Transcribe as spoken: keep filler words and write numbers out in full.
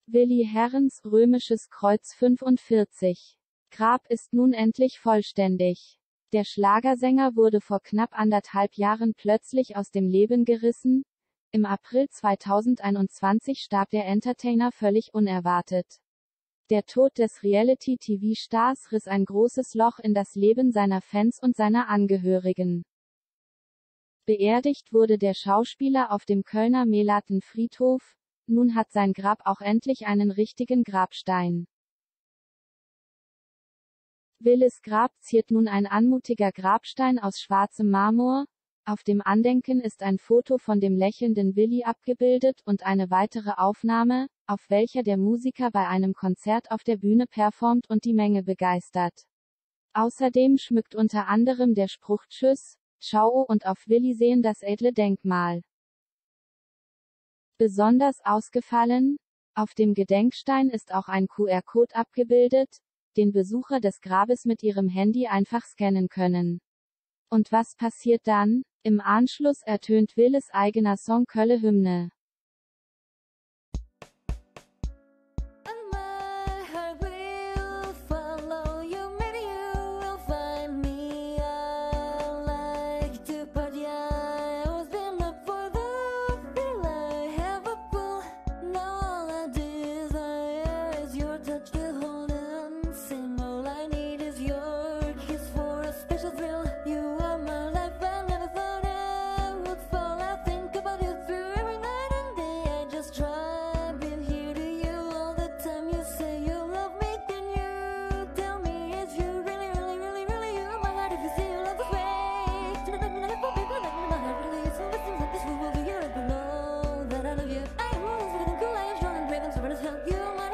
Willi Herrens, Römisches Kreuz fünfundvierzig. Grab ist nun endlich vollständig. Der Schlagersänger wurde vor knapp anderthalb Jahren plötzlich aus dem Leben gerissen. Im April zweitausendeinundzwanzig starb der Entertainer völlig unerwartet. Der Tod des Reality-T V-Stars riss ein großes Loch in das Leben seiner Fans und seiner Angehörigen. Beerdigt wurde der Schauspieler auf dem Kölner Melaten-Friedhof. Nun hat sein Grab auch endlich einen richtigen Grabstein. Willis Grab ziert nun ein anmutiger Grabstein aus schwarzem Marmor. Auf dem Andenken ist ein Foto von dem lächelnden Willi abgebildet und eine weitere Aufnahme, auf welcher der Musiker bei einem Konzert auf der Bühne performt und die Menge begeistert. Außerdem schmückt unter anderem der Spruch Tschüss, Ciao und auf Willi sehen das edle Denkmal. Besonders ausgefallen: Auf dem Gedenkstein ist auch ein Q R-Code abgebildet, den Besucher des Grabes mit ihrem Handy einfach scannen können. Und was passiert dann? Im Anschluss ertönt Willis eigener Song Kölle Hymne. You